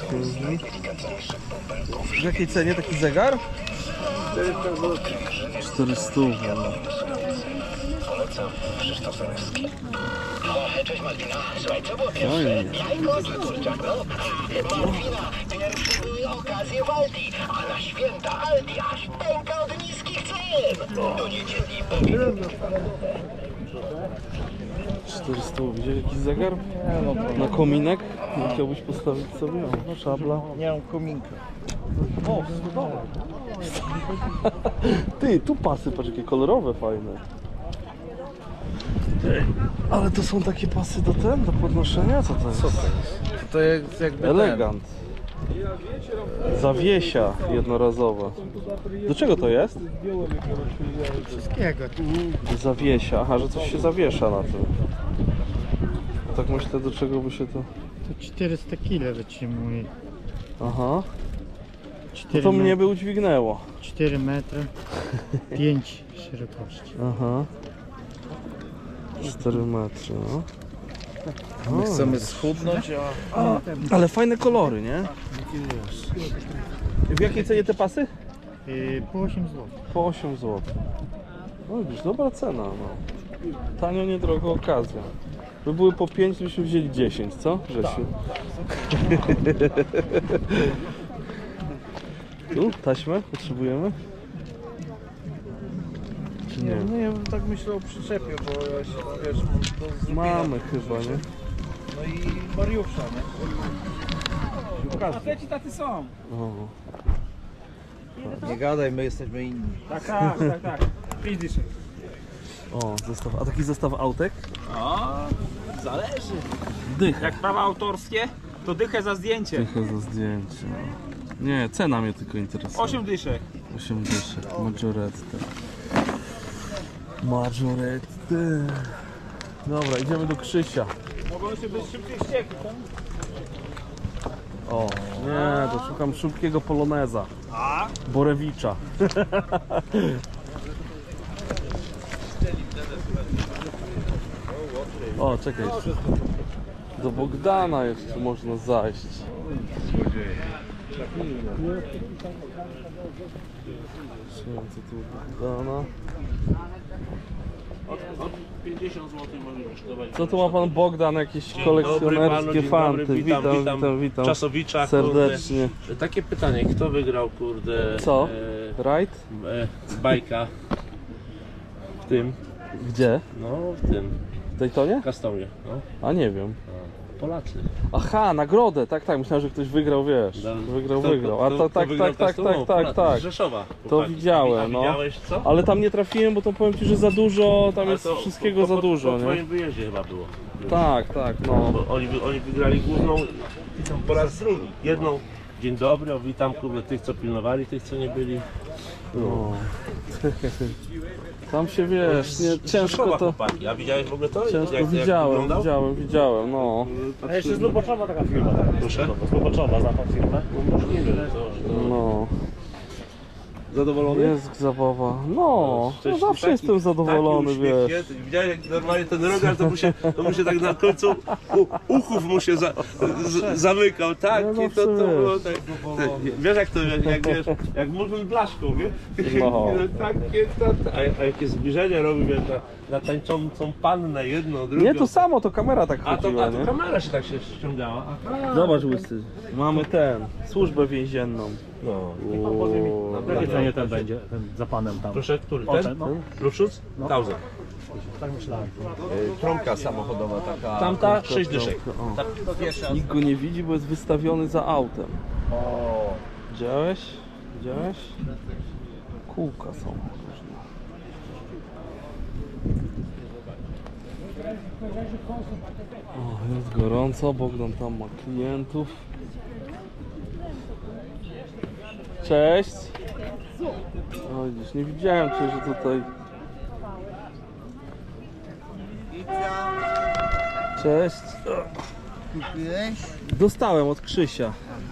W jakiej cenie taki zegar? 400. Polecam, Krzysztof Zalewski. Cześć Malwina, słuchaj, co było Fajnie. jajko czy kurczak, no? Malwina, pierwsze były okazje w Aldi, a na święta Aldi aż pęka od niskich cen. Do niedzieli powinien... 400. Widziałeś jakiś zegar? Na kominek? Chciałbyś postawić sobie? O, szabla. Nie mam kominka. O, dobra. Ty, tu pasy, patrz jakie kolorowe, fajne. Ale to są takie pasy do podnoszenia? Co to jest? Co to jest? To jest jakby Elegant. Zawiesia jednorazowa. Do czego to jest? Wszystkiego. Do zawiesia. Aha, że coś się zawiesza na tym. Tak myślę, do czego by się to... To 400 kg wytrzymuje. Aha. 4 To mnie by udźwignęło. 4 metry, 5 szerokości. Aha. 4 metry, no. My chcemy schudnąć, Ale fajne kolory, nie? W jakiej cenie te pasy? po 8 zł. Po 8 zł. No widzisz, dobra cena, no. Tanio, niedrogo, okazja. By były po 5, byśmy wzięli 10, co, Grzesiu? Tu taśmę potrzebujemy? Czy nie? No ja bym tak myślał o przyczepie, bo ja się, wiesz, mam do zrobienia. Mamy chyba, nie? No i Mariusza, nie? A te ci tacy są. O. Nie gadaj, my jesteśmy inni. Tak. 5 dyszek. O, zestaw. A taki zestaw autek? O, zależy. Dycha. Jak prawa autorskie, to dychę za zdjęcie. Dycha za zdjęcie. Nie, cena mnie tylko interesuje. 8 dyszek. 8 dyszek. Maggiorette. Maggiorette. Dobra, idziemy do Krzysia. Mogą się być szybciej ścieki, tak? O, nie, to szukam szybkiego poloneza. A? Borewicza. O, czekaj. Do Bogdana jeszcze można zajść. Co tu Bogdana? Od 50 zł możesz kosztować. Co tu ma pan Bogdan? Jakieś kolekcjonerskie fanty. Witam. Czasowicza, serdecznie. Kurde. Takie pytanie, kto wygrał, kurde... Co? Rajd? Bajka w tym, Gdzie? no w tym, W Daytonie? Custonie, no. A nie wiem. Polacy. Aha, nagrodę, tak, myślałem, że ktoś wygrał, wiesz. Wygrał. A to tak. Z Rzeszowa. To chłopaki. widziałem, A no. widziałeś co? Ale tam nie trafiłem, bo to powiem ci, że za dużo, tam Ale jest to wszystkiego za dużo, po nie? twoim wyjeździe chyba było. Tak, no. Bo oni wygrali główną po raz drugi. Jedną, dzień dobry, witam, kurde, tych co pilnowali, tych co nie byli. No. Tam się, wiesz, nie, ciężko Rzeszowa, to... chłopaki. A widziałeś w ogóle to? Ciężko, Jak widziałem, no. A jeszcze z Luboczowa taka firma, tak? Proszę? Z Luboczowa, zna pan firmę? Możliwe, No. Zadowolony? Jest zabawa. No zawsze jestem zadowolony, wiesz. Widziałeś jak normalnie ten rogar to mu się tak na końcu uchów mu się zamykał, tak? No, I to było tak. Wiesz jak to, jak Mulwin Blaszką, wiesz? No. A jakie zbliżenie robi, wiesz, na tańczącą pannę, jedną, drugą. Nie, to samo, to kamera tak A chodziła, to nie? kamera się tak się ściągała. Zobacz, łysy. Mamy służbę więzienną. No. W jakiej cenie ten będzie, ten za panem tam? Proszę, który? O, Ten? no. Bluetooth? 1000. Tak myślałem. Trąbka samochodowa taka. Tamta 6 dyszek. Nikt go nie widzi, bo jest wystawiony za autem. O, Widziałeś? Kółka są różne. O, jest gorąco, Bogdan tam ma klientów. Cześć! O, widzisz, nie widziałem cię, że tutaj... Cześć! kupiłeś? Dostałem od Krzysia.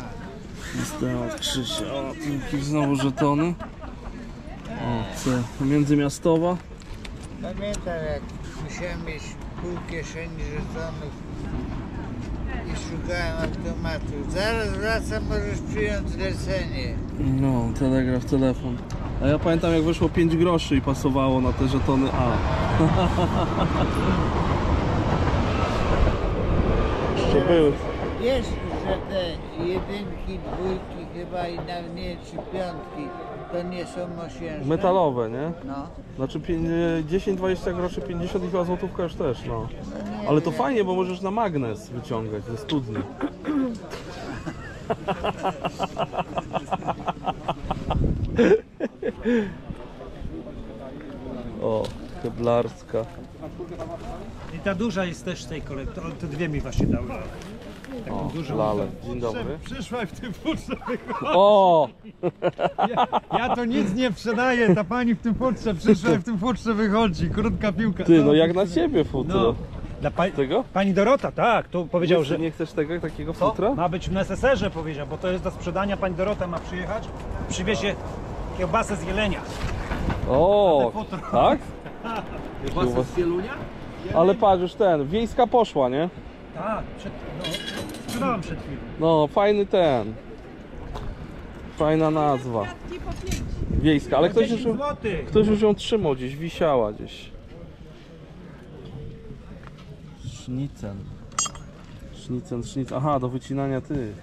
O, tu jakieś znowu żetony. O, C. Międzymiastowa. Pamiętam jak musiałem mieć pół kieszeni żetonów i szukałem automatu. Zaraz wracam, możesz przyjąć zlecenie. No, telegraf, telefon. A ja pamiętam jak wyszło 5 groszy i pasowało na te żetony A. Jeszcze były. Wiesz, że te jedynki, dwójki chyba i nawet nie, czy piątki, to nie są mosiężne? Metalowe, nie? No. Znaczy 10, 20 groszy, 50 i chyba złotówka już też, no. Ale to fajnie, bo możesz na magnes wyciągać ze studni. O, keblarska. I ta duża jest też z tej kolekcji, te dwie mi właśnie dały. O, lale. Dzień dobry. Przyszła w tym futrze. O! Ja to nic nie sprzedaję, ta pani w tym futrze przyszła i w tym futrze wychodzi. Krótka piłka. Ty, no jak na ciebie futro. No. Dla Tego? pani Dorota, tak, tu powiedział, że Nie chcesz tego, takiego futra? ma być w neseserze, powiedział, bo to jest do sprzedania. Pani Dorota ma przyjechać, przywiezie kiełbasę z Jelenia. O, tak? Kiełbasa z Wielunia? Ale patrz, już wiejska poszła, nie? Tak, sprzedałam przed chwilą. No, fajny fajna nazwa. Wiejska, ale ktoś już ją trzymał gdzieś, wisiała gdzieś. Sznicen. Aha, do wycinania tych.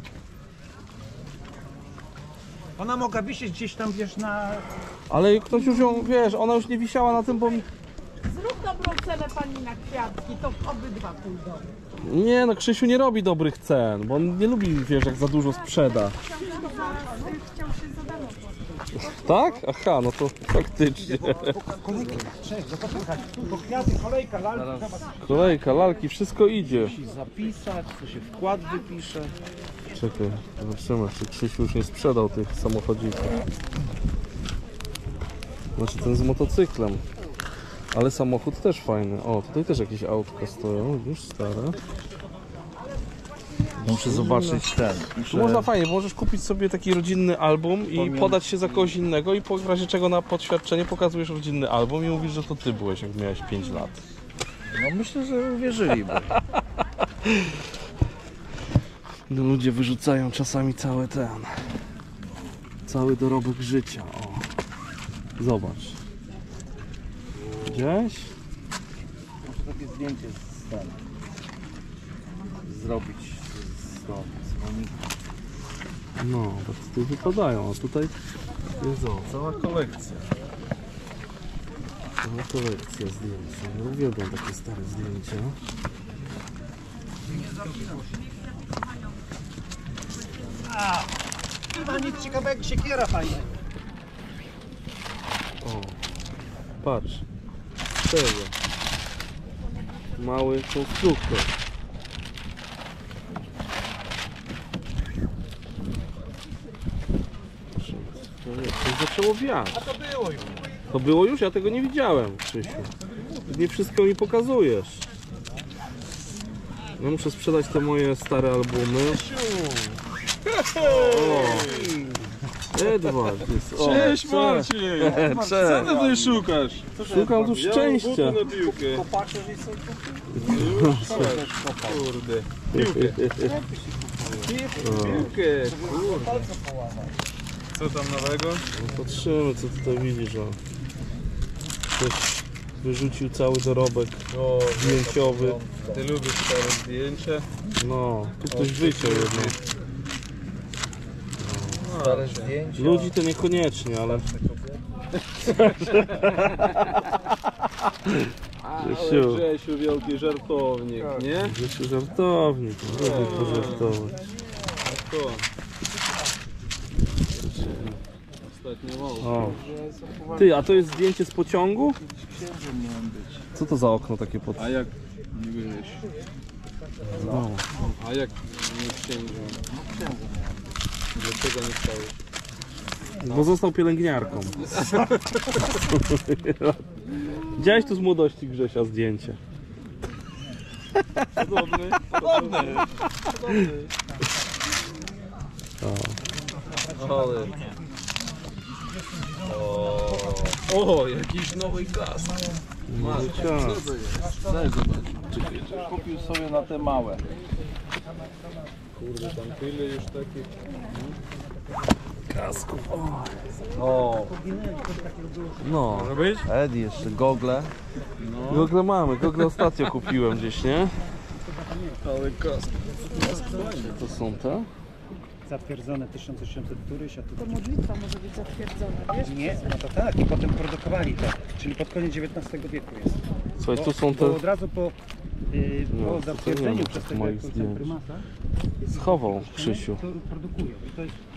Ona mogła wisieć gdzieś tam, wiesz, na... Ale ktoś już ją, wiesz, ona już nie wisiała na tym, bo... Zrób dobrą cenę pani na kwiatki, to obydwa pójdą. Nie, no Krzysiu nie robi dobrych cen, bo on nie lubi, wiesz, jak za dużo sprzeda. Chciał się za darmo pozbyć. Tak? Aha, no to faktycznie. Bo kwiaty, kolejka, lalki. Kolejka, lalki, wszystko idzie. Zapisać, co się wkład wypisze. Czekaj, zobaczymy, czy Krzysiu już nie sprzedał tych samochodzików. Znaczy ten z motocyklem. Ale samochód też fajny. O, tutaj też jakieś autka stoją, już stare. Muszę zobaczyć ten. Tu można fajnie, bo możesz kupić sobie taki rodzinny album i podać się za kogoś innego i w razie czego na podświadczenie pokazujesz rodzinny album i mówisz, że to ty byłeś, jak miałeś 5 lat. No myślę, że uwierzyliby. No, ludzie wyrzucają czasami cały dorobek życia. O. Zobacz. Gdzieś? Muszę takie zdjęcie zrobić z konika. No, tak tutaj wypadają, a tutaj jest cała kolekcja. Cała kolekcja zdjęć. Ja uwielbiam takie stare zdjęcia. Chyba nic ciekawego, siekiera fajna. O, patrz. Tego. Mały konstruktor. To zaczęło wiać. A to było już. To było już? Ja tego nie widziałem, Krzysiu. Nie wszystko mi pokazujesz. Ja muszę sprzedać te moje stare albumy. O, Edward jest. O, Cześć Marcin! Cześć. Co ty tutaj szukasz? Szukam tu szczęścia. Ja mam buty na piłkę. Kurde. Piłkę. Piłkę. Kurde. Co tam nowego? No, patrzymy, co tutaj widzisz. O. Ktoś wyrzucił cały dorobek zdjęciowy. Ty lubisz stare zdjęcia? No, tu ktoś wyciął jedno. Stare zdjęcia. Ludzi to niekoniecznie, ale... Grzesiu. Grzesiu, wielki żartownik, nie? Grzesiu żartownik, lubię pożartować. To. Ostatnio mało. O. Ty, a to jest zdjęcie z pociągu? Co to za okno takie pod... A jak nie byłeś? No. A jak nie księżył? Dlaczego nie stałeś? Bo został pielęgniarką. Widziałeś tu z młodości Grzesia zdjęcie? Podobny. Ale... O, jakiś nowy gaz. Masz, Daj zobacz. Kupił sobie na te małe. Kurde, tam tyle już takich. Kasków. O, No. Edi, jeszcze gogle. Gogle mamy. Gogle ostatnio kupiłem gdzieś, nie? Ale kask. To są te? Zatwierdzone 1800 któryś, a tu... To modlitwa może być zatwierdzona, wiesz? Nie, no to tak, i potem produkowali to, czyli pod koniec XIX wieku jest. Słuchaj, tu są te... Bo od razu po No, to nie zatwierdzeniu ma przez tych tego moich jakiegoś zdjęć. tam prymata Schował Krzysiu. to produkują. I to jest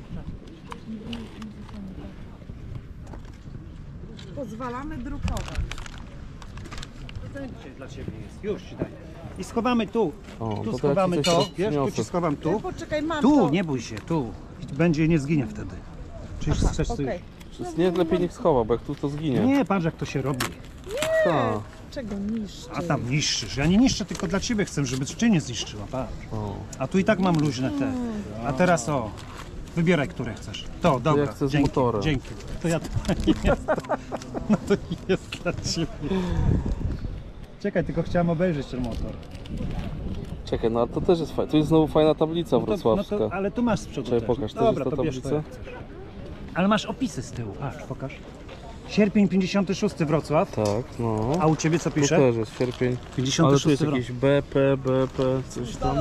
Pozwalamy drukować. to dzisiaj dla Ciebie jest, już Ci daję. I schowamy tu, O, tu to schowamy ja ci coś to, teraz wiesz, tu Ci przyniosę. schowam tu. Poczekaj, mam Tu, to. nie bój się, tu. Będzie, nie zginie wtedy. Czy już chcesz coś? Okej. Nie, lepiej niech schowa, bo jak tu to zginie. Nie, patrz jak to się robi. Ta. Czego niszczy? A tam niszczysz. Ja nie niszczę, tylko dla Ciebie chcę, żeby Cię nie zniszczyła, patrz. O. A tu i tak mam luźne te. A teraz o, wybieraj, które chcesz. To, dobra, ja chcę z dzięki, motorem. dzięki. To ja to jest to. No to jest dla Ciebie. Czekaj, tylko chciałem obejrzeć ten motor. Czekaj, no ale to też jest fajne. Tu jest znowu fajna tablica wrocławska. No to, ale tu masz z przodu Czekaj, też. pokaż, to Dobra, jest ta to bierz to tablica? jak chcesz. Ale masz opisy z tyłu, patrz, pokaż. Sierpień 56 Wrocław, Tak, no. a u Ciebie co Tu pisze? też jest sierpień. 56 Ale tu jest Wrocław. jakieś BP, BP, coś tam.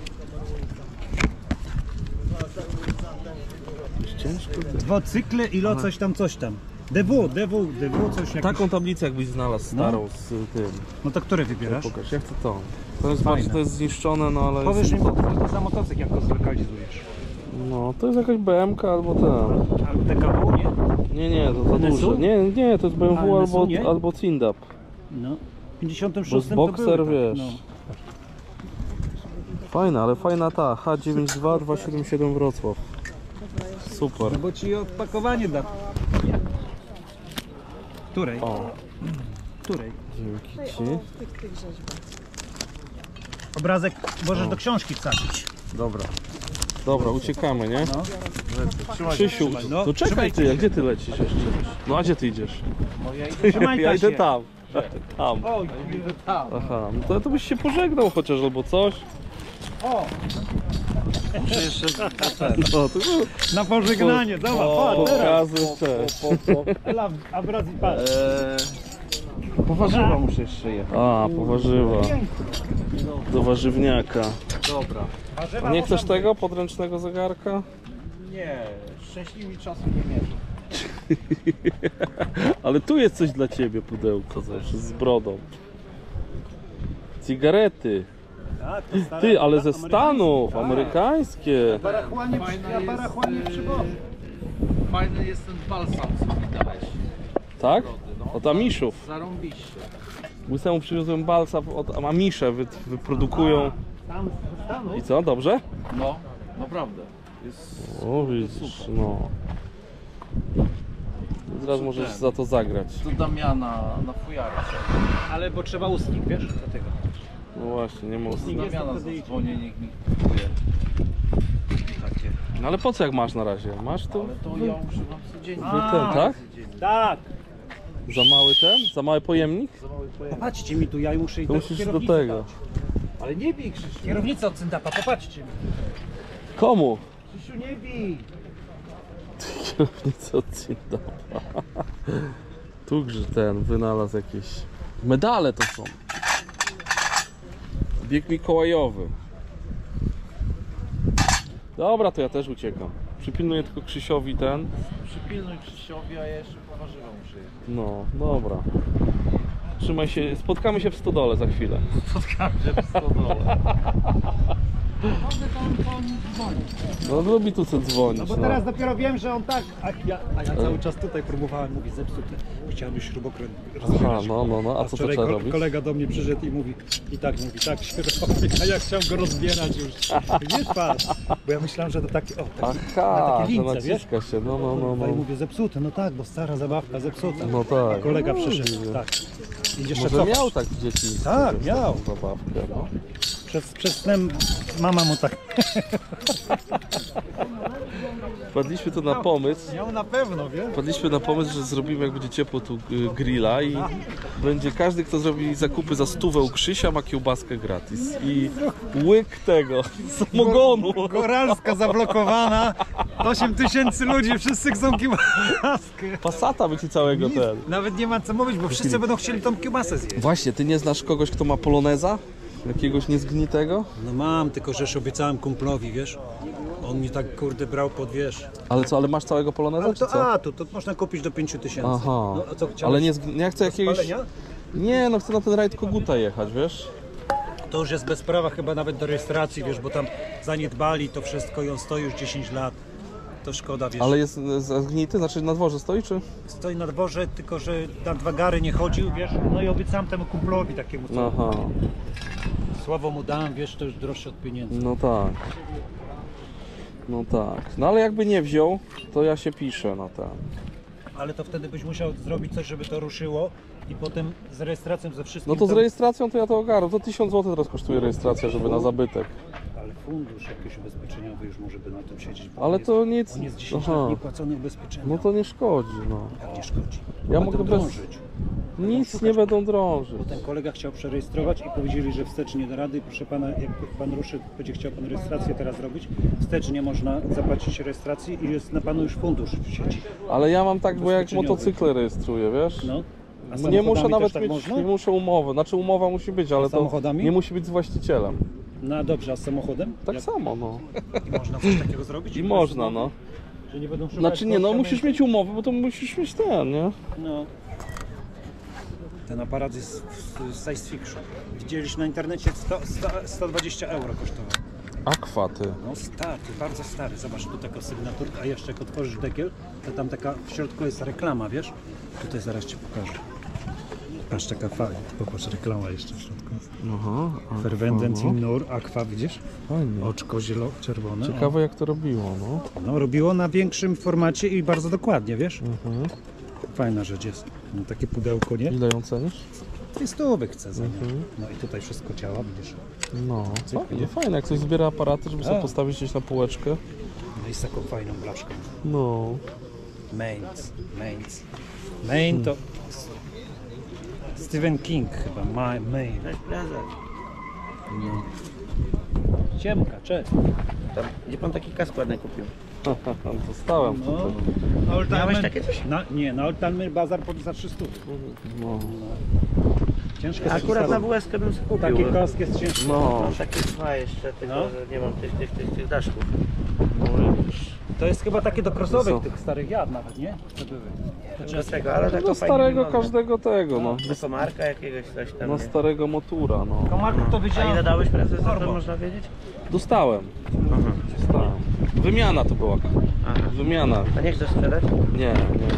Jest ciężko. Dwocykle, ilo coś tam. DW, coś jakieś. Taką tablicę jakbyś znalazł starą z tym. No to które wybierasz? Pokaż, ja chcę to. To jest, Fajne. patrz, to jest zniszczone, no ale... Powiesz jest... mi, co to za motocykl, jak go zlokalizujesz. No, to jest jakaś BMK albo ten. Albo DKW, nie? Nie, to za NSU? duże. Nie, to jest BMW A, NSU albo, nie? albo Cindap. No. W 56 Bo z to Boxer, były, wiesz. No. Fajna, ale fajna ta H92 277 Wrocław. Super. No bo ci opakowanie da. Której? O, Której? dzięki ci. O, tych rzeźbach. Obrazek możesz do książki wsadzić. Dobra, uciekamy, nie? Krzysiu, No, to czekaj ty, a gdzie ty lecisz jeszcze? No a gdzie ty idziesz? Trzymaj Ja idę się. tam. Tam. Oj, Aha, no to byś się pożegnał chociaż albo coś. o, No, to na pożegnanie, zobacz, patrz, teraz. pokazy, cześć. Ela, a wraz i patrz. Po warzywa muszę jeszcze jechać. A, po warzywa. Do warzywniaka. Dobra. A nie chcesz tego podręcznego zegarka? Nie, szczęśliwi czasem nie mierzę. Ale tu jest coś dla ciebie, pudełko też, z brodą. Cygarety. Tak, to stare, Ty, ale ze amerykańskie. Stanów, Tak. amerykańskie. Barachłanie przywożę. Fajny jest ten balsam, co mi dałeś. Tak? Od Amiszów. Zarąbiście. Łysemu przywiozłem balsam od Amisze, wyprodukują. Tam ze Stanów. I co, dobrze? No, naprawdę. Jest... O, widzisz, no. Teraz możesz za to zagrać. Do Damiana na fujarę. Ale bo trzeba ustnik, wiesz, dlatego. No właśnie, nie można. Do Damiana zadzwonię, niech mi kupuje. Takie. No ale po co jak masz na razie? Masz tu? Ale to ja używam codziennie. Ten, tak? Tak. Za mały ten? Za mały pojemnik? Popatrzcie mi tu, ja muszę i To tak musisz do kierownicę tego. dać. Ale nie bij, Krzysiu. Kierownica od Cyndapa, popatrzcie mi. Komu? Krzysiu, nie bij. Kierownica od Cindapa. Tu grze ten wynalazł jakieś medale to są. Bieg mikołajowy. Dobra, to ja też uciekam. Przypilnuję tylko Krzysiowi ten. Przypilnuj Krzysiowi, a ja jeszcze po warzywa muszę jechać. No, dobra. Trzymaj się, spotkamy się w stodole za chwilę. Spotkamy się w stodole. No lubi tu co dzwonić. No bo teraz dopiero wiem, że on tak, a ja cały czas tutaj próbowałem, mówi zepsute. Chciałem już śrubokręt rozbierać. Aha, no, a co to wczoraj trzeba robić? kolega do mnie przyszedł i mówi, tak się robi, a ja chciałem go rozbierać już. Wiesz, patrz, bo ja myślałem, że to takie, o, takie, Aha, takie że lince, wiesz? naciska się, no. No i mówię, zepsute, no tak, bo stara zabawka zepsuta. No tak. A kolega No, przyszedł, widzę. tak. I jeszcze Może cofasz. miał tak w dzieciństwie. Tak, wiesz, miał. taką zabawkę, no. Przed snem mama mu tak. Wpadliśmy tu na pomysł. Miał na pewno, wiesz? Wpadliśmy na pomysł, że zrobimy, jak będzie ciepło, tu grilla i będzie każdy, kto zrobi zakupy za 100 u Krzysia, ma kiełbaskę gratis. I łyk tego samogonu. Goralska zablokowana, 8000 ludzi, wszyscy chcą kiełbaskę. Passata by ci całego ten. Nawet nie ma co mówić, bo wszyscy będą chcieli tą kiełbasę zjeść. Właśnie, ty nie znasz kogoś, kto ma poloneza? Jakiegoś niezgnitego? No mam, tylko że już obiecałem kumplowi, wiesz? On mi tak kurde brał pod, wiesz? Ale co, ale masz całego poloneza, Ale czy to, co? to można kupić do 5000. Aha, No, a co chciałeś? ale nie chcę jakiegoś... Spalenia? Nie, no chcę na ten rajd Koguta jechać, wiesz? To już jest bez prawa chyba nawet do rejestracji, wiesz, bo tam zaniedbali to wszystko i on stoi już 10 lat. To szkoda, wiesz. Ale jest zgnity, znaczy na dworze stoi, czy? Stoi na dworze, tylko że na 2 gary nie chodził, wiesz? No i obiecałem temu kumplowi takiemu, co Aha, słowo mu dałem, wiesz, to już droższe od pieniędzy. no tak. No tak. No ale jakby nie wziął, to ja się piszę na ten. Ale to wtedy byś musiał zrobić coś, żeby to ruszyło i potem z rejestracją ze wszystkim. No to z tam- rejestracją to ja to ogarnę. To 1000 zł teraz kosztuje rejestracja, żeby na zabytek. Ale fundusz jakiś ubezpieczeniowy już może by na tym siedzieć. bo Ale on to jest, nic... On jest 10 Aha. lat niepłacony ubezpieczenia. No to nie szkodzi, no. Jak nie szkodzi. Ja Będą mogę bez... drążyć. Nic nie będą drążyć. Bo ten kolega chciał przerejestrować i powiedzieli, że wstecz nie da rady. Proszę pana, jak pan ruszy, będzie chciał pan rejestrację teraz robić, wstecz nie można zapłacić rejestracji i jest na panu już fundusz w sieci. Ale ja mam tak, bo jak Ubezpieczeniowy. motocykle rejestruję, wiesz? No. A Nie samochodami muszę nawet też tak mieć, można? nie muszę umowy. Znaczy umowa musi być, ale to samochodami? nie musi być z właścicielem. No dobrze, a z samochodem? Tak Jak- samo, no. I można coś takiego zrobić? I można, no. Że nie będą szukać Znaczy nie, no kosztem- musisz mieć umowę, bo to musisz mieć ten, nie? No. Ten aparat jest w Science Fiction. Widzieliśmy na internecie 120 euro kosztował. Akwaty. No stary, bardzo stary. Zobacz, tu taka sygnaturka, a jeszcze jak otworzysz dekiel, to tam taka w środku jest reklama, wiesz? Tutaj zaraz ci pokażę. Patrz, taka fajna. Popatrz, reklama jeszcze w środku. Aha. Fervendent in Nur, Aqua, widzisz? Fajnie. Oczko czerwone. Ciekawe jak to robiło, no. No, robiło na większym formacie i bardzo dokładnie, wiesz? Mhm. Fajna rzecz jest. No, takie pudełko, nie? Ile ją cenisz? 200 chcę za nią. No i tutaj wszystko działa, widzisz? No, Cyk, nie? fajne, jak ktoś zbiera aparaty, żeby sobie A. postawić gdzieś na półeczkę. No i z taką fajną blaszką. No. Mains. Main to Stephen King chyba, Main. No. Ciemka, cześć. Gdzie pan taki kask ładny kupił? Dostałem No. tutaj. Miałeś takie coś? Nie, na Oldtimer Bazar za 300. No. Ciężkie są Akurat na stare. WS-kę bym sobie kupił. Taki kask jest ciężki. No. Mam takie dwa jeszcze, tylko No. że nie mam tych daszków. To jest chyba takie do crossowych są. tych starych jad nawet, nie? To były. Do tego, ale tak Do to fajnie starego wygląda. każdego tego, no. Do komarka jakiegoś coś tam. Na nie? starego motura, no. Komarków to A wiedziałem. ile dałeś prezes, to Korbo. można wiedzieć? Dostałem. Aha. Dostałem. Wymiana to była. Aha. Wymiana. A nie chcesz sprzedać? Nie.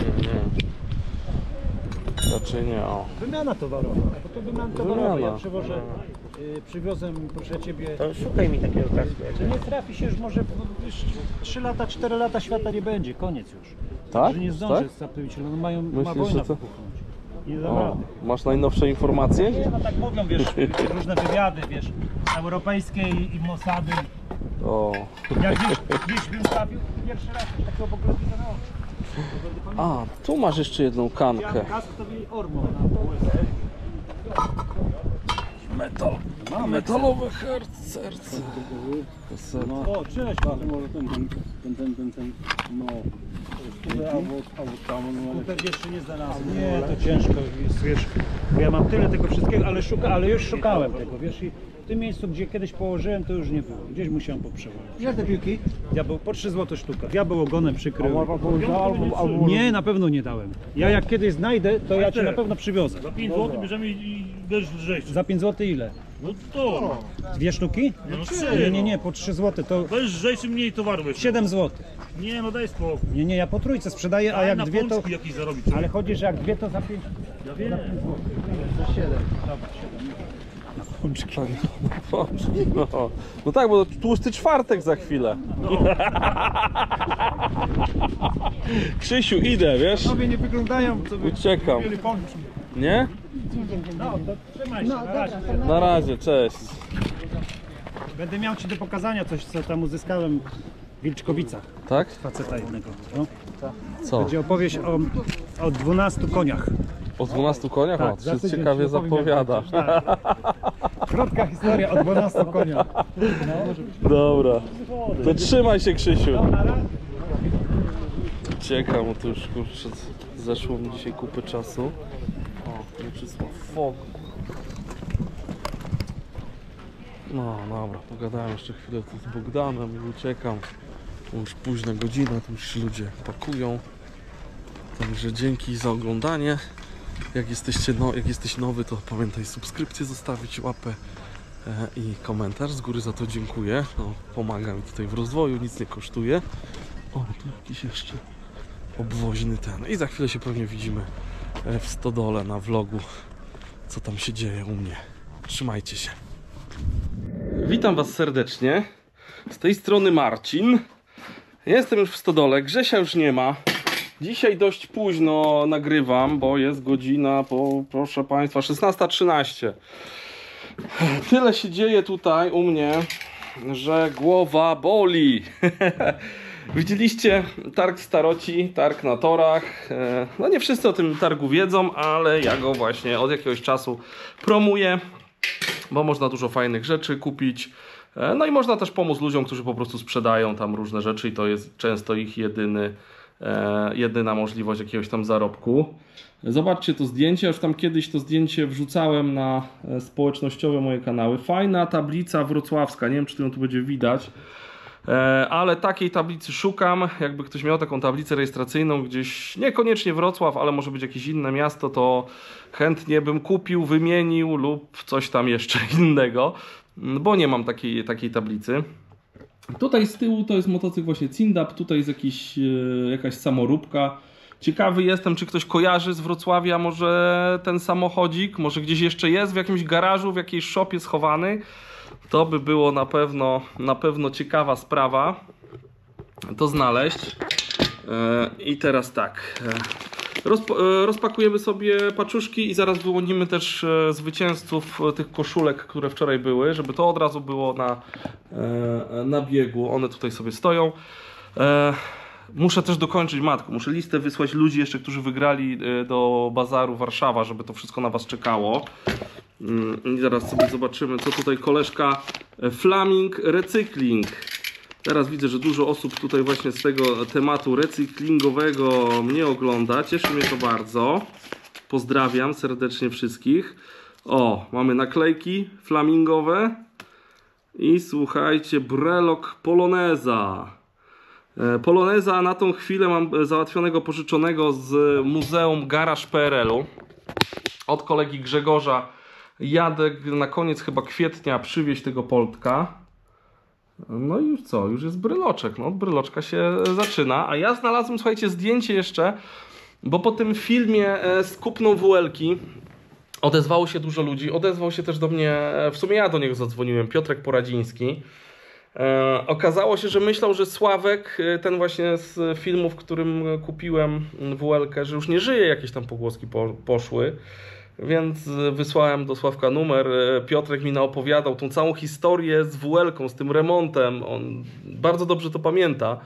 Raczej nie, o. Wymiana towarowa, bo to wymiana towarowa. Ja Wymiana. przewożę, przywiozłem, proszę ciebie. To szukaj mi takiego kasku. Czy nie trafi się już może już 3 lata, 4 lata świata nie będzie, koniec już. Tak? Że nie zdążę Tak? z zapyticielem, no mają ma Myślisz, wojna że to- wybuchnąć. Nie O, naprawdę. masz najnowsze informacje? Nie, no tak mówią, wiesz, różne wywiady, wiesz, europejskie i Mossady. O. Jak gdzieś bym trafił, pierwszy raz coś takiego w ogóle widzę na oczy. A, tu masz jeszcze jedną kankę. Chciałem kask, to mieli Ormo na USA. Metal. Metalowe serce. Kaseta. O, cześć, Kuper jeszcze nie znalazłem. Nie, to ciężko jest, wiesz, bo ja mam tyle tego wszystkiego, ale już szukałem tego, wiesz, i w tym miejscu, gdzie kiedyś położyłem, to już nie było. Gdzieś musiałem poprzewozić. Ile te piłki? Diabeł, po 3 zł sztuka. Diabeł ogonem przykrył. Nie, na pewno nie dałem. Ja jak kiedyś znajdę, to ja ci na pewno przywiozę. Za 5 zł bierzemy i bez lżejszy. Za 5 zł ile? No to, 2 sztuki? no 3. Nie, po 3 zł to Bez lżejszy mniej towaru weź. 7 zł. Nie, no daj spokój. Nie, ja po trójce sprzedaję, a jak na dwie to... pączki jakiś zarobić. Ale chodzi, że jak dwie to za 5 Ja wiem. za 7. Dobra, 7. Na pączki. No tak, bo tłusty czwartek za chwilę. Krzysiu, idę, wiesz? Tobie nie wyglądają, co by Uciekam. mieli pączki. Nie? No, to trzymaj się, na razie. Na razie, cześć. Będę miał ci do pokazania coś, co tam uzyskałem Wilczkowicach. Tak? Faceta jednego. No. Co? Będzie opowieść o 12 koniach. O 12 koniach? Tak, O, za się tydzień ciekawie ci opowiem, zapowiada. jak kończysz, tak. Krótka historia o 12 koniach. Dobra. To trzymaj się, Krzysiu. Czekam, bo to już kurczę, zeszło mi dzisiaj kupę czasu. O, Mieczysław Fog. No dobra, pogadałem jeszcze chwilę tu z Bogdanem i uciekam. To już późna godzina, to już się ludzie pakują. Także dzięki za oglądanie. Jak jesteś nowy, to pamiętaj subskrypcję zostawić, łapę i komentarz. Z góry za to dziękuję. No, pomaga mi tutaj w rozwoju, nic nie kosztuje. O, tu jakiś jeszcze obwoźny ten. I za chwilę się pewnie widzimy w stodole na vlogu, co tam się dzieje u mnie. Trzymajcie się. Witam Was serdecznie. Z tej strony Marcin. Jestem już w stodole. Grzesia już nie ma. Dzisiaj dość późno nagrywam, bo jest godzina proszę Państwa, 16:13. Tyle się dzieje tutaj u mnie, że głowa boli. Widzieliście targ staroci, targ na torach. No nie wszyscy o tym targu wiedzą, ale ja go właśnie od jakiegoś czasu promuję, bo można dużo fajnych rzeczy kupić. No i można też pomóc ludziom, którzy po prostu sprzedają tam różne rzeczy i to jest często ich jedyna możliwość jakiegoś tam zarobku. Zobaczcie to zdjęcie, już tam kiedyś to zdjęcie wrzucałem na społecznościowe moje kanały. Fajna tablica wrocławska, nie wiem czy ją tu będzie widać, ale takiej tablicy szukam. Jakby ktoś miał taką tablicę rejestracyjną gdzieś, niekoniecznie Wrocław, ale może być jakieś inne miasto, to chętnie bym kupił, wymienił lub coś tam jeszcze innego, bo nie mam takiej tablicy. Tutaj z tyłu to jest motocykl właśnie Cindap, tutaj jest jakaś samoróbka. Ciekawy jestem, czy ktoś kojarzy z Wrocławia może ten samochodzik, może gdzieś jeszcze jest w jakimś garażu, w jakiejś szopie schowany. To by było na pewno ciekawa sprawa to znaleźć. I teraz tak, rozpakujemy sobie paczuszki i zaraz wyłonimy też zwycięzców tych koszulek, które wczoraj były, żeby to od razu było na biegu. One tutaj sobie stoją. Muszę też dokończyć, muszę listę wysłać ludzi jeszcze, którzy wygrali do bazaru Warszawa, żeby to wszystko na Was czekało. I zaraz sobie zobaczymy, co tutaj koleżka Flaming Recykling. Teraz widzę, że dużo osób tutaj właśnie z tego tematu recyklingowego mnie ogląda. Cieszy mnie to bardzo. Pozdrawiam serdecznie wszystkich. O, mamy naklejki flamingowe. I słuchajcie, brelok Poloneza. Poloneza na tą chwilę mam załatwionego, pożyczonego z Muzeum Garaż PRL-u. Od kolegi Grzegorza jadę na koniec chyba kwietnia przywieźć tego Poltka. No i już co? Już jest bryloczek. No od bryloczka się zaczyna. A ja znalazłem, słuchajcie, zdjęcie jeszcze, bo po tym filmie z kupną WL-ki odezwało się dużo ludzi. Odezwał się też do mnie, w sumie ja do niego zadzwoniłem, Piotrek Poradziński. Okazało się, że myślał, że Sławek, ten właśnie z filmu, w którym kupiłem WL-kę, że już nie żyje, jakieś tam pogłoski poszły. Więc wysłałem do Sławka numer. Piotrek mi naopowiadał tą całą historię z WL-ką, z tym remontem. On bardzo dobrze to pamięta.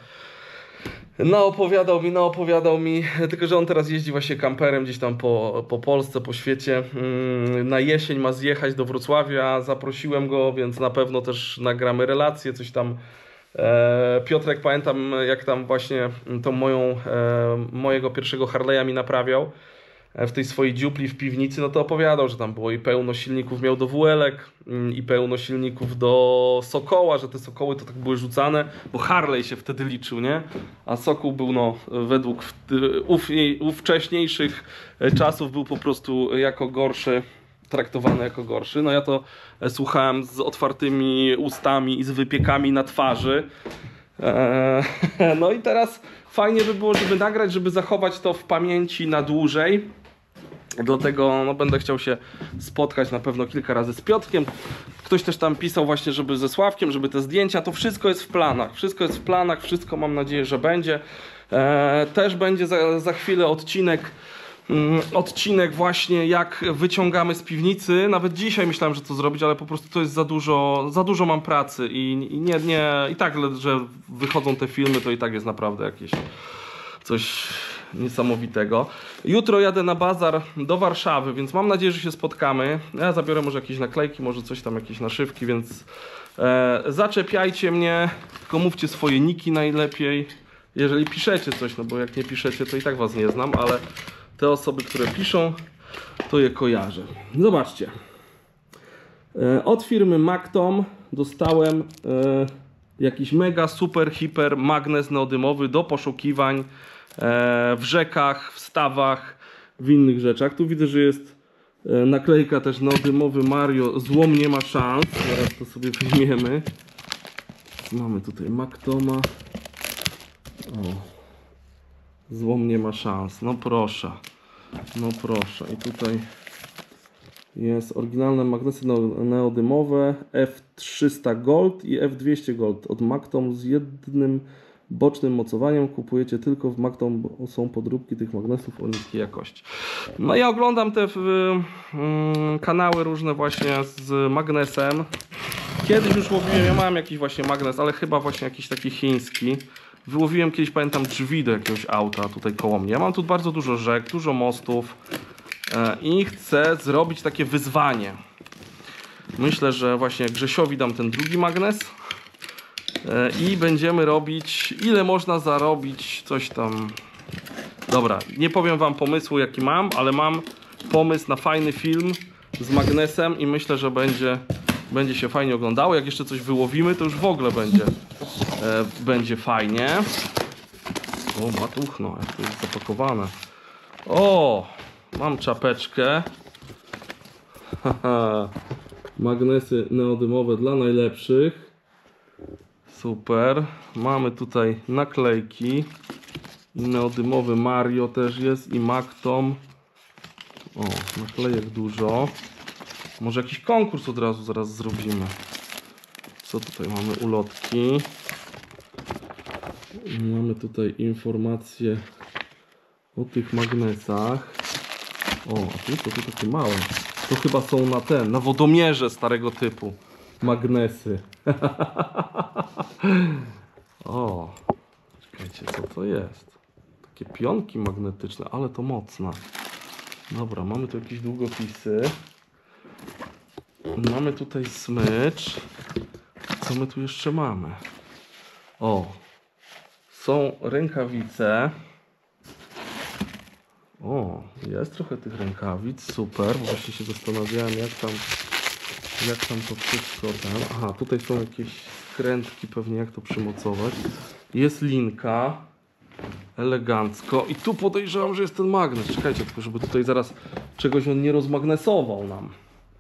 Naopowiadał mi, tylko że on teraz jeździ właśnie kamperem gdzieś tam po Polsce, po świecie. Na jesień ma zjechać do Wrocławia, zaprosiłem go, więc na pewno też nagramy relację, coś tam. Piotrek, pamiętam jak tam właśnie tą mojego pierwszego Harley'a mi naprawiał w tej swojej dziupli w piwnicy, no to opowiadał, że tam było i pełno silników miał do WL-ek i pełno silników do Sokoła, że te Sokoły to tak były rzucane, bo Harley się wtedy liczył, nie? A Sokół był według ówcześniejszych czasów był po prostu jako gorszy, traktowany jako gorszy. No ja to słuchałem z otwartymi ustami i z wypiekami na twarzy. No i teraz fajnie by było, żeby nagrać, żeby zachować to w pamięci na dłużej. Dlatego będę chciał się spotkać na pewno kilka razy z Piotrkiem. Ktoś też tam pisał właśnie, żeby ze Sławkiem, żeby te zdjęcia, to wszystko jest w planach. Wszystko jest w planach, wszystko mam nadzieję, że będzie. Też będzie za chwilę odcinek odcinek właśnie jak wyciągamy z piwnicy. Nawet dzisiaj myślałem, że to zrobić, ale po prostu to jest za dużo mam pracy i tak, że wychodzą te filmy, to i tak jest naprawdę jakieś coś niesamowitego. Jutro jadę na bazar do Warszawy, więc mam nadzieję, że się spotkamy. Ja zabiorę może jakieś naklejki, może coś tam, jakieś naszywki, więc zaczepiajcie mnie, tylko mówcie swoje niki najlepiej, jeżeli piszecie coś, no bo jak nie piszecie, to i tak was nie znam, ale te osoby, które piszą, to je kojarzę. Zobaczcie. Od firmy Magtom dostałem jakiś mega, super, hiper magnes neodymowy do poszukiwań w rzekach, w stawach, w innych rzeczach. Tu widzę, że jest naklejka też neodymowy Mario. Złom nie ma szans. Zaraz to sobie wyjmiemy. Mamy tutaj Magtoma. O. Złom nie ma szans. No proszę. No proszę. I tutaj jest oryginalne magnesy neodymowe F300 Gold i F200 Gold od Magtom z jednym bocznym mocowaniem. Kupujecie tylko w Magtom, bo są podróbki tych magnesów o niskiej jakości. No ja oglądam te kanały różne właśnie z magnesem. Kiedyś już łowiłem, ja mam jakiś właśnie magnes, ale chyba właśnie jakiś taki chiński. Wyłowiłem kiedyś, pamiętam, drzwi do jakiegoś auta tutaj koło mnie. Ja mam tu bardzo dużo rzek, dużo mostów i chcę zrobić takie wyzwanie. Myślę, że właśnie Grzesiowi dam ten drugi magnes i będziemy robić, ile można zarobić, coś tam. Dobra, nie powiem wam pomysłu jaki mam, ale mam pomysł na fajny film z magnesem i myślę, że będzie się fajnie oglądało. Jak jeszcze coś wyłowimy, to już w ogóle będzie fajnie. O, matuchno, jak to jest zapakowane. O, mam czapeczkę. Magnesy neodymowe dla najlepszych. Super. Mamy tutaj naklejki. Neodymowy Mario też jest i Magtom. O, naklejek dużo. Może jakiś konkurs od razu zaraz zrobimy. Co tutaj mamy? Ulotki. Mamy tutaj informacje o tych magnesach. O, a tu takie małe. To chyba są na wodomierze starego typu magnesy. O, czekajcie, co to jest? Takie pionki magnetyczne, ale to mocne. Dobra, mamy tu jakieś długopisy. Mamy tutaj smycz. Co my tu jeszcze mamy? O, są rękawice. O, jest trochę tych rękawic, super. Właśnie się zastanawiałem, jak tam to wszystko tam. Aha, tutaj są jakieś skrętki, pewnie jak to przymocować. Jest linka. Elegancko. I tu podejrzewam, że jest ten magnes. Czekajcie, tylko żeby tutaj zaraz czegoś on nie rozmagnesował nam.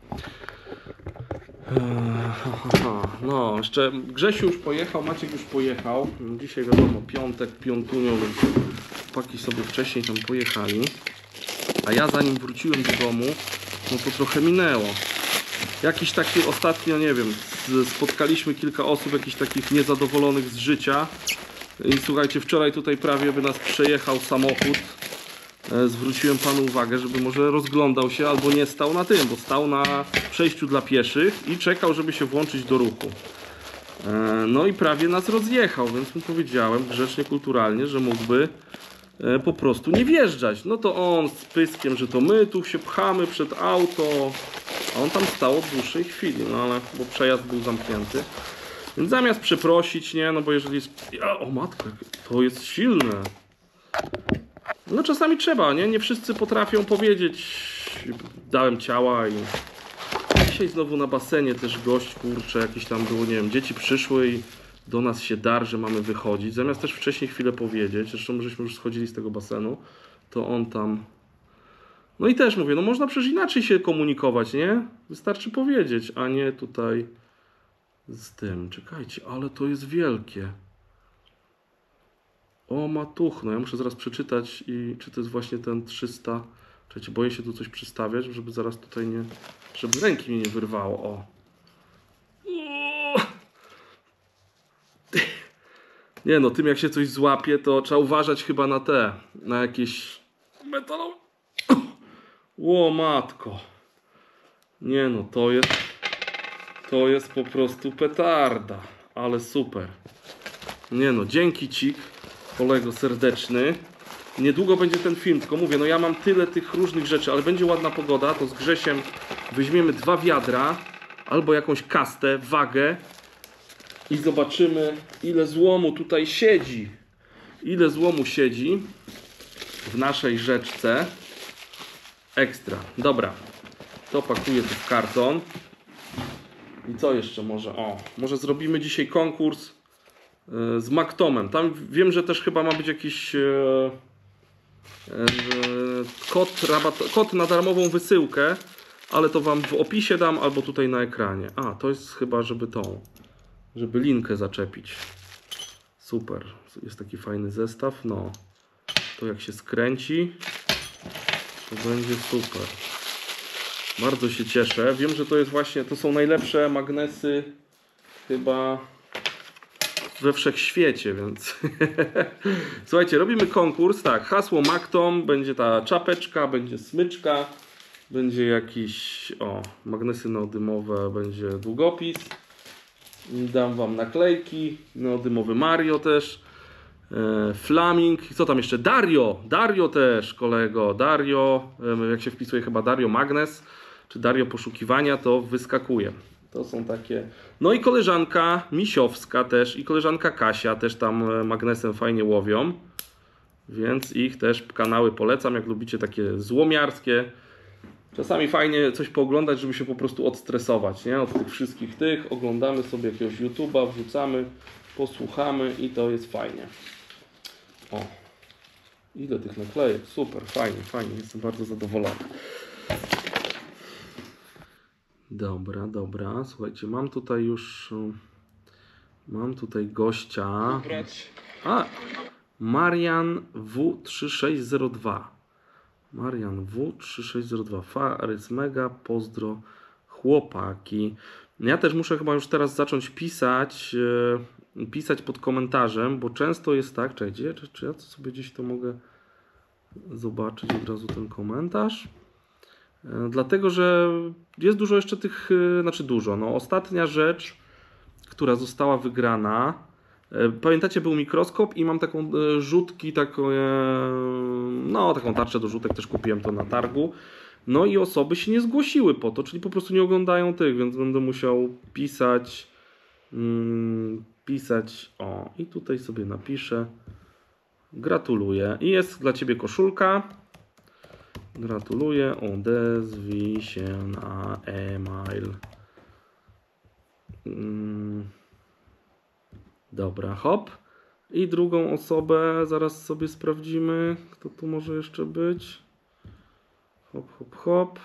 No, jeszcze Grzesiu już pojechał, Maciek już pojechał. Dzisiaj wiadomo, piątek, piątunio, więc chłopaki sobie wcześniej tam pojechali. A ja zanim wróciłem do domu, no to trochę minęło. Jakiś taki ostatnio, nie wiem, spotkaliśmy kilka osób, jakichś takich niezadowolonych z życia. I słuchajcie, wczoraj tutaj prawie by nas przejechał samochód. Zwróciłem panu uwagę, żeby może rozglądał się albo nie stał na tym, bo stał na przejściu dla pieszych i czekał, żeby się włączyć do ruchu. No i prawie nas rozjechał, więc mu powiedziałem grzecznie, kulturalnie, że mógłby po prostu nie wjeżdżać. No to on z pyskiem, że to my tu się pchamy przed auto, a on tam stał od dłuższej chwili, no ale bo przejazd był zamknięty. Więc zamiast przeprosić, nie, no bo jeżeli... O matko, to jest silne. No czasami trzeba, nie? Nie wszyscy potrafią powiedzieć, dałem ciała i... Dzisiaj znowu na basenie też gość, kurczę, jakieś tam było, nie wiem, dzieci przyszły i do nas się dar, że mamy wychodzić. Zamiast też wcześniej chwilę powiedzieć, zresztą żeśmy już schodzili z tego basenu, to on tam... No i też mówię, no można przecież inaczej się komunikować, nie? Wystarczy powiedzieć, a nie tutaj z tym. Czekajcie, ale to jest wielkie. O matuchno, ja muszę zaraz przeczytać i czy to jest właśnie ten 300. Czekajcie, boję się tu coś przystawiać, żeby zaraz tutaj nie... Żeby ręki mi nie wyrwało, o. Nie no, tym jak się coś złapie, to trzeba uważać chyba na jakieś metalowe... Ło matko. Nie no, to jest po prostu petarda. Ale super. Nie no, dzięki Ci, kolego serdeczny. Niedługo będzie ten film, tylko mówię, no ja mam tyle tych różnych rzeczy, ale będzie ładna pogoda, to z Grzesiem weźmiemy 2 wiadra albo jakąś kastę, wagę i zobaczymy, ile złomu tutaj siedzi. Ile złomu siedzi w naszej rzeczce. Ekstra. Dobra, to pakuję tu w karton. I co jeszcze może? O, może zrobimy dzisiaj konkurs z Maktomem. Tam wiem, że też chyba ma być jakiś kod na darmową wysyłkę, ale to Wam w opisie dam albo tutaj na ekranie. A, to jest chyba, żeby linkę zaczepić. Super. Jest taki fajny zestaw. No, to jak się skręci, to będzie super. Bardzo się cieszę. Wiem, że to jest właśnie, to są najlepsze magnesy chyba we wszechświecie, więc słuchajcie, robimy konkurs, tak, hasło Maktom, będzie ta czapeczka, będzie smyczka, będzie jakiś, magnesy neodymowe, będzie długopis, dam Wam naklejki, neodymowy Mario też, Flaming, co tam jeszcze, Dario też, kolego, Dario, jak się wpisuje chyba Dario Magnes, czy Dario poszukiwania, to wyskakuje. To są takie. No i koleżanka Misiowska też i koleżanka Kasia też tam magnesem fajnie łowią. Więc ich też kanały polecam, jak lubicie takie złomiarskie. Czasami fajnie coś pooglądać, żeby się po prostu odstresować, nie? Od tych wszystkich tych. Oglądamy sobie jakiegoś YouTube'a, wrzucamy, posłuchamy i to jest fajnie. O, ile tych naklejek. Super, fajnie, fajnie. Jestem bardzo zadowolony. Dobra, słuchajcie, mam tutaj gościa. Marian W3602. Marian W3602. Farys Mega, pozdro chłopaki. Ja też muszę chyba już teraz zacząć pisać pod komentarzem, bo często jest tak, czekajcie, czy ja sobie gdzieś to mogę zobaczyć od razu ten komentarz. Dlatego, że jest dużo jeszcze tych, znaczy dużo, no ostatnia rzecz, która została wygrana, pamiętacie, był mikroskop i mam taką rzutki, taką tarczę do rzutek, też kupiłem to na targu, no i osoby się nie zgłosiły po to, czyli po prostu nie oglądają tych, więc będę musiał pisać, i tutaj sobie napiszę, gratuluję i jest dla Ciebie koszulka. Gratuluję, odezwij się na e-mail. Dobra, hop. I drugą osobę zaraz sobie sprawdzimy, kto tu może jeszcze być. Hop.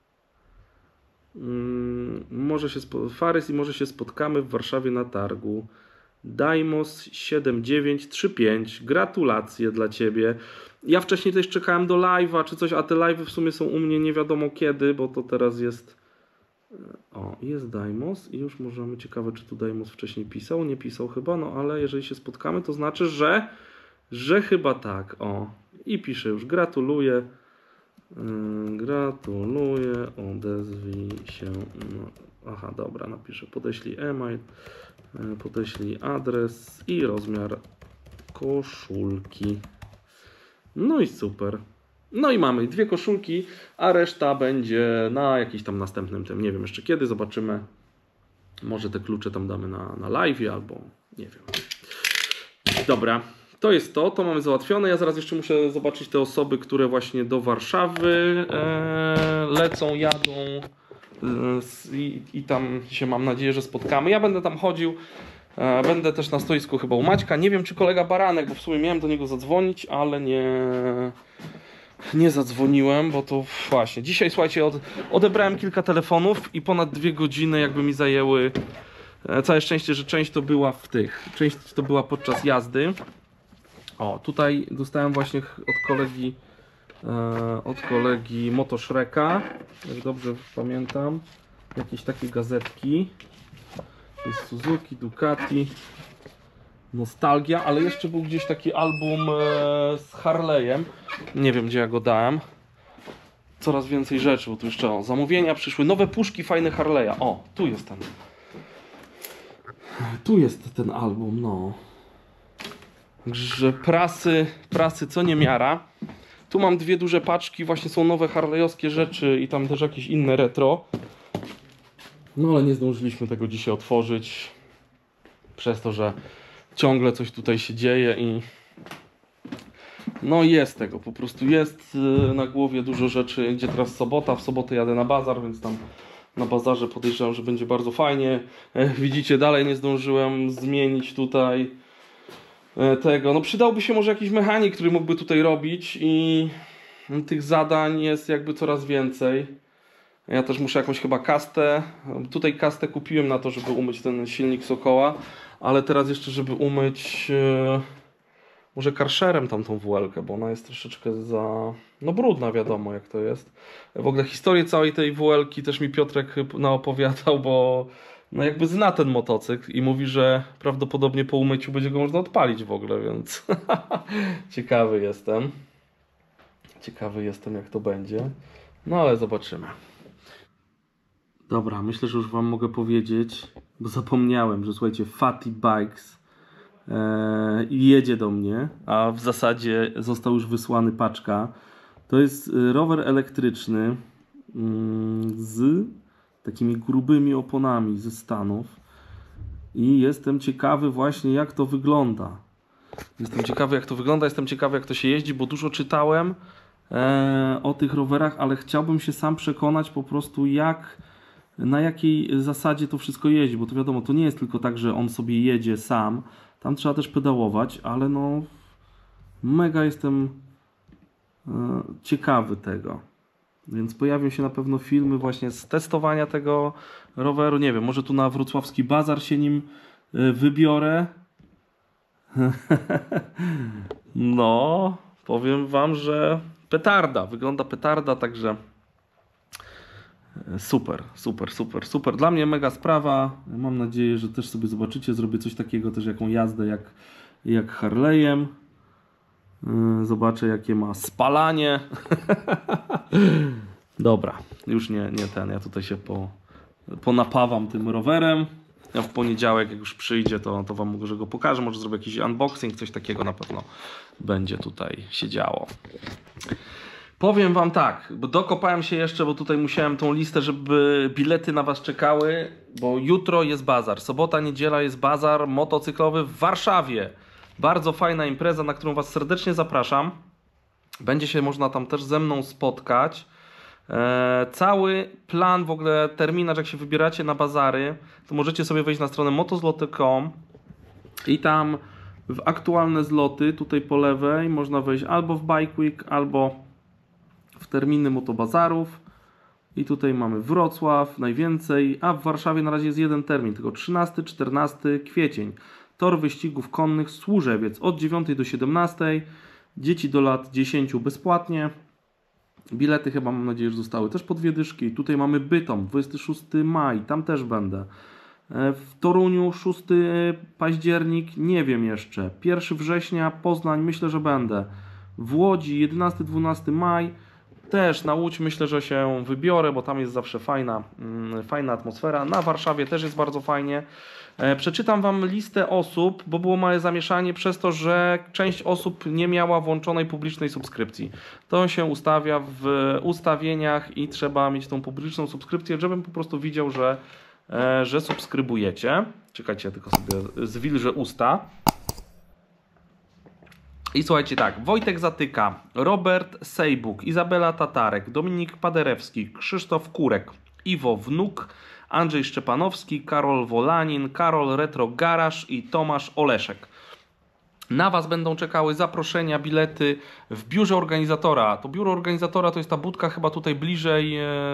Farys i może się spotkamy w Warszawie na targu. Daimos 7935. Gratulacje dla Ciebie. Ja wcześniej też czekałem do live'a czy coś, a te live'y w sumie są u mnie nie wiadomo kiedy, bo to teraz jest... jest Daimos i już możemy... Ciekawe, czy tu Daimos wcześniej pisał. Nie pisał chyba, no ale jeżeli się spotkamy, to znaczy, że chyba tak. I pisze już, gratuluję. Gratuluję, odezwij się. Aha, dobra, napiszę. Podeślij e-mail, podeślij adres i rozmiar koszulki. No i super. No i mamy 2 koszulki, a reszta będzie na jakimś tam następnym tym. Nie wiem jeszcze kiedy, zobaczymy. Może te klucze tam damy na live albo nie wiem. Dobra, to jest to mamy załatwione. Ja zaraz jeszcze muszę zobaczyć te osoby, które właśnie do Warszawy lecą, jadą i tam się mam nadzieję, że spotkamy. Ja będę tam chodził. Będę też na stoisku chyba u Maćka. Nie wiem, czy kolega Baranek, bo w sumie miałem do niego zadzwonić, ale nie zadzwoniłem, bo to właśnie. Dzisiaj, słuchajcie, odebrałem kilka telefonów i ponad 2 godziny jakby mi zajęły. Całe szczęście, że część to była część to była podczas jazdy. Tutaj dostałem właśnie od kolegi Motoshreka, jak dobrze pamiętam, jakieś takie gazetki. To jest Suzuki, Ducati, Nostalgia, ale jeszcze był gdzieś taki album z Harley'em. Nie wiem, gdzie ja go dałem. coraz więcej rzeczy, bo tu jeszcze o, zamówienia przyszły, nowe puszki fajne Harley'a. O, tu jest ten album, no. Także prasy co niemiara. Tu mam dwie duże paczki, właśnie są nowe harlejowskie rzeczy i tam też jakieś inne retro. No ale nie zdążyliśmy tego dzisiaj otworzyć. Przez to, że ciągle coś tutaj się dzieje i no jest tego, po prostu jest na głowie dużo rzeczy. Gdzie teraz sobota, w sobotę jadę na bazar, więc tam na bazarze podejrzewam, że będzie bardzo fajnie. Widzicie, dalej nie zdążyłem zmienić tutaj tego. No przydałby się może jakiś mechanik, który mógłby tutaj robić i tych zadań jest jakby coraz więcej. Ja też muszę jakąś chyba kastę. Tutaj kastę kupiłem na to, żeby umyć ten silnik Sokoła, ale teraz jeszcze, żeby umyć może karszerem tamtą WL-kę, bo ona jest troszeczkę za... no brudna, wiadomo jak to jest. W ogóle historię całej tej WL-ki też mi Piotrek naopowiadał, bo no jakby zna ten motocykl i mówi, że prawdopodobnie po umyciu będzie go można odpalić w ogóle, więc ciekawy jestem. Ciekawy jestem jak to będzie. No ale zobaczymy. Dobra, myślę, że już wam mogę powiedzieć, bo zapomniałem, że słuchajcie, Fatty Bikes jedzie do mnie, a w zasadzie został już wysłany paczka. To jest rower elektryczny z takimi grubymi oponami ze Stanów i jestem ciekawy właśnie jak to wygląda. Jestem ciekawy jak to się jeździ, bo dużo czytałem o tych rowerach, ale chciałbym się sam przekonać po prostu na jakiej zasadzie to wszystko jeździ, bo to wiadomo, to nie jest tylko tak, że on sobie jedzie sam, tam trzeba też pedałować, ale no mega jestem ciekawy tego. Więc pojawią się na pewno filmy właśnie z testowania tego roweru. Nie wiem, może tu na wrocławski bazar się nim wybiorę. No, powiem wam, że petarda. Wygląda petarda, także super, super, super, super. Dla mnie mega sprawa. Mam nadzieję, że też sobie zobaczycie. Zrobię coś takiego też, jaką jazdę jak Harley'em. Zobaczę jakie ma spalanie. Dobra, już nie ten. Ja tutaj się ponapawam tym rowerem. Ja w poniedziałek jak już przyjdzie to wam może go pokażę. Może zrobię jakiś unboxing, coś takiego na pewno będzie tutaj się działo. Powiem wam tak, bo dokopałem się jeszcze, bo tutaj musiałem tą listę, żeby bilety na was czekały, bo jutro jest bazar. Sobota, niedziela jest bazar motocyklowy w Warszawie. Bardzo fajna impreza, na którą was serdecznie zapraszam. Będzie się można tam też ze mną spotkać. Cały plan, w ogóle terminarz, jak się wybieracie na bazary, to możecie sobie wejść na stronę motozloty.com i tam w aktualne zloty, tutaj po lewej, można wejść albo w Bike Week, albo w terminy motobazarów. I tutaj mamy Wrocław najwięcej, a w Warszawie na razie jest jeden termin, tylko 13-14 kwiecień. Tor wyścigów konnych Służewiec od 9 do 17. Dzieci do lat 10 bezpłatnie. Bilety chyba, mam nadzieję, że zostały też po 2 dyszki. Tutaj mamy Bytom, 26 maj, tam też będę. W Toruniu 6 październik, nie wiem jeszcze. 1 września Poznań, myślę, że będę. W Łodzi 11-12 maj. Też na Łódź myślę, że się wybiorę, bo tam jest zawsze fajna atmosfera. Na Warszawie też jest bardzo fajnie. Przeczytam wam listę osób, bo było małe zamieszanie przez to, że część osób nie miała włączonej publicznej subskrypcji. To się ustawia w ustawieniach i trzeba mieć tą publiczną subskrypcję, żebym po prostu widział, że subskrybujecie. Czekajcie, ja tylko sobie zwilżę usta. I słuchajcie tak, Wojtek Zatyka, Robert Sejbuk, Izabela Tatarek, Dominik Paderewski, Krzysztof Kurek, Iwo Wnuk, Andrzej Szczepanowski, Karol Wolanin, Karol Retro Garaż i Tomasz Oleszek. Na was będą czekały zaproszenia, bilety w biurze organizatora. To biuro organizatora to jest ta budka chyba tutaj bliżej...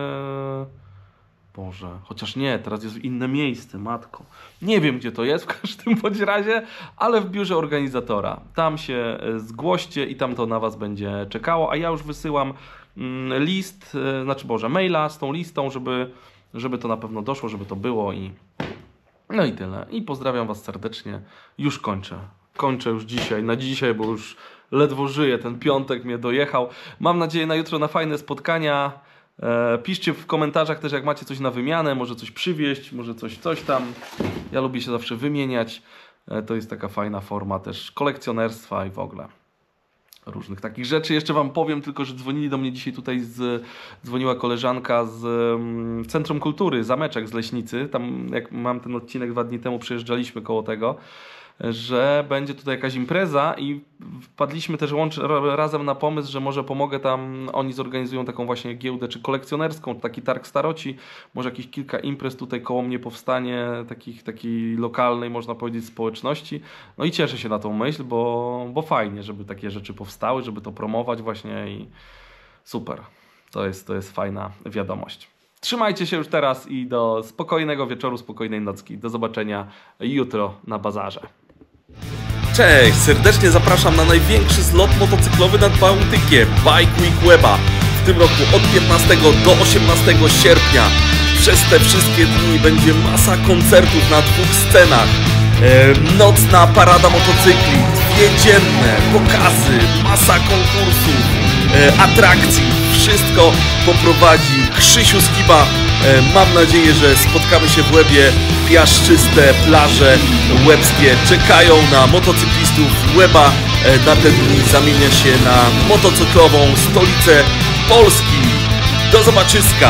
Boże, chociaż nie, teraz jest inne miejsce, matko. Nie wiem, gdzie to jest w każdym bądź razie, ale w biurze organizatora. Tam się zgłoście i tam to na was będzie czekało, a ja już wysyłam list, maila z tą listą, żeby to na pewno doszło, żeby to było i no i tyle. I pozdrawiam was serdecznie. Już kończę. Kończę już dzisiaj, na dzisiaj, bo już ledwo żyję, ten piątek mnie dojechał. Mam nadzieję na jutro na fajne spotkania. Piszcie w komentarzach też, jak macie coś na wymianę, może coś przywieźć, może coś tam. Ja lubię się zawsze wymieniać. To jest taka fajna forma też kolekcjonerstwa i w ogóle różnych takich rzeczy. Jeszcze wam powiem tylko, że dzwonili do mnie dzisiaj tutaj, dzwoniła koleżanka z Centrum Kultury, Zameczek z Leśnicy. Tam jak mam ten odcinek 2 dni temu, przejeżdżaliśmy koło tego, że będzie tutaj jakaś impreza i wpadliśmy też razem na pomysł, że może pomogę tam, oni zorganizują taką właśnie giełdę, czy kolekcjonerską, taki targ staroci, może jakieś kilka imprez tutaj koło mnie powstanie, takiej lokalnej, można powiedzieć, społeczności. No i cieszę się na tą myśl, bo fajnie, żeby takie rzeczy powstały, żeby to promować właśnie i super. To jest fajna wiadomość. Trzymajcie się już teraz i do spokojnego wieczoru, spokojnej nocki. Do zobaczenia jutro na bazarze. Cześć! Serdecznie zapraszam na największy zlot motocyklowy nad Bałtykiem, Bike Week Łeba. W tym roku od 15 do 18 sierpnia. Przez te wszystkie dni będzie masa koncertów na 2 scenach. Nocna parada motocykli, 2 dzienne pokazy, masa konkursów, atrakcji. Wszystko poprowadzi Krzysiu Skiba. Mam nadzieję, że spotkamy się w Łebie. Piaszczyste plaże łebskie czekają na motocyklistów. Łeba na te dni zamienia się na motocyklową stolicę Polski. Do zobaczyska!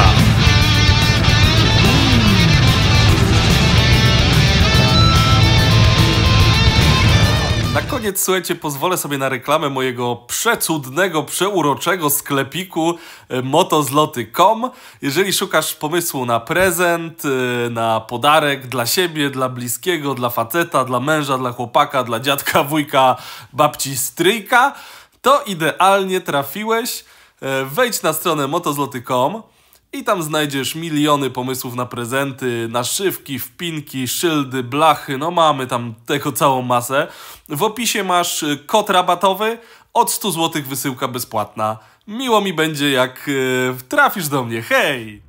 Na koniec, słuchajcie, pozwolę sobie na reklamę mojego przecudnego, przeuroczego sklepiku motozloty.com. Jeżeli szukasz pomysłu na prezent, na podarek dla siebie, dla bliskiego, dla faceta, dla męża, dla chłopaka, dla dziadka, wujka, babci, stryjka, to idealnie trafiłeś. Wejdź na stronę motozloty.com i tam znajdziesz miliony pomysłów na prezenty, naszywki, wpinki, szyldy, blachy, no mamy tam tego całą masę. W opisie masz kod rabatowy, od 100 zł wysyłka bezpłatna. Miło mi będzie, jak trafisz do mnie, hej!